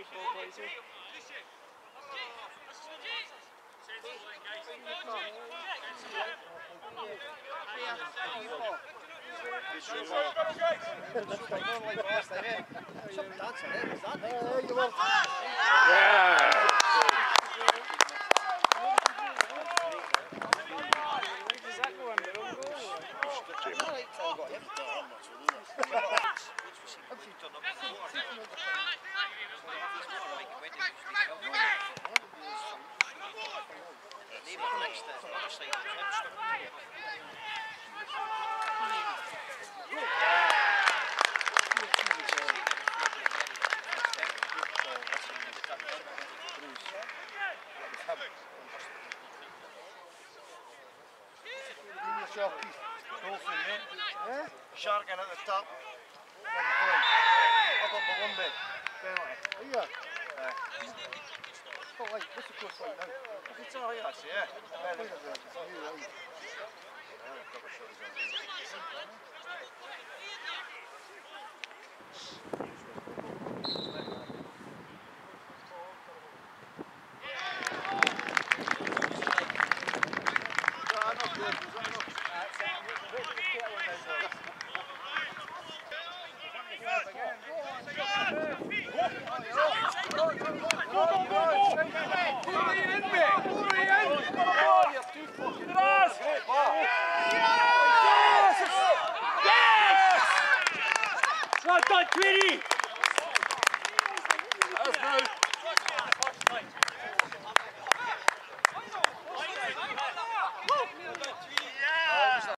Shark in at the top. Up the one bit. Penalty. Yeah. Oh, wait, what's the course like now? It's all right, actually, yeah. Well done, Tweety!